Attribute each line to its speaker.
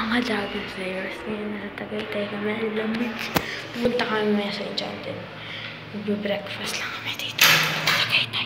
Speaker 1: mga Dragon Slayers. Ngayon, nasa Tagaytay kami. Lamig. Pumunta kami maya sa Enchanted. Mag-breakfast lang kami dito. Tagaytay.